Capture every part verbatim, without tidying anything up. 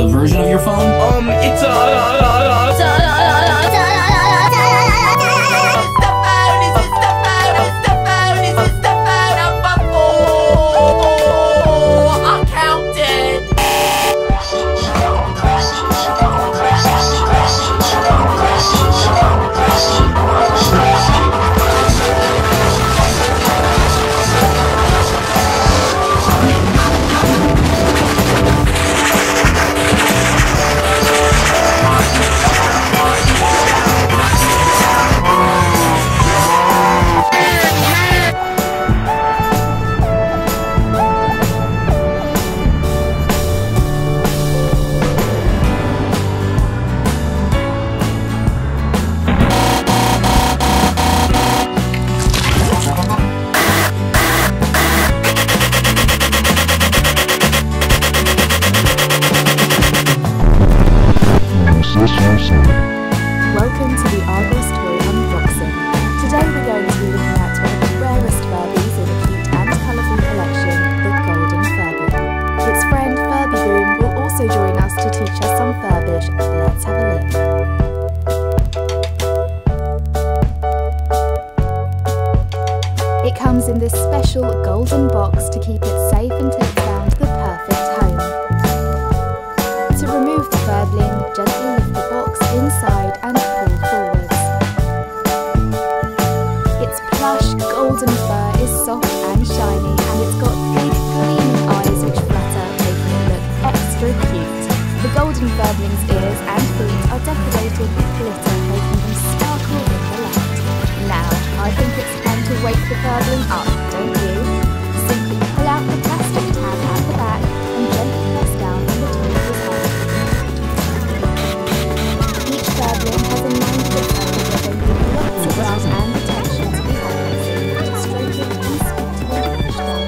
a version of your phone? Um, it's a... Uh, it's a Welcome to the Argos toy unboxing. Today we're going to be looking at one of the rarest Furbies in a cute and colourful collection, the Golden Furby. Its friend Furby Boom will also join us to teach us some Furbish. Let's have a look. It comes in this special golden box to keep it safe until it's found the perfect home. To remove the Furbling, gently lift the box inside and pull forwards. Its plush golden fur is soft and shiny, and it's got big gleaming eyes which flutter, making it look extra cute. The golden Furbling's ears and feet are decorated with glitter, making them sparkle in the light. Now, I think it's time to wake the Furbling up, don't you? Simply pull out the plastic tab at the back and gently press down on the top of his head. Each Furbling has a nine-foot tail that they give lots of love and attention to the others, to stroke it and speak to them each day.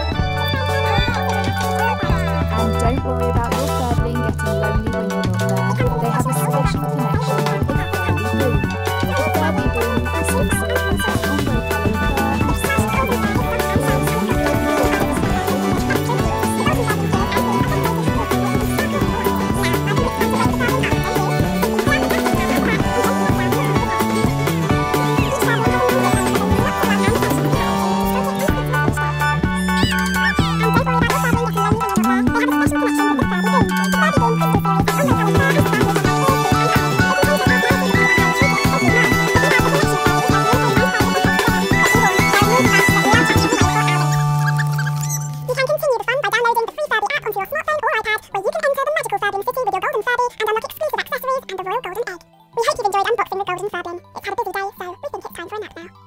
And don't worry about your Furbling getting lonely when you're not there. They have a special connection with the Furby Boom. The Furby Boom Crystal series has ombre coloured fur and sparkling We hope you've enjoyed unboxing the Golden Furby. It's had a busy day, so we think it's time for a nap now.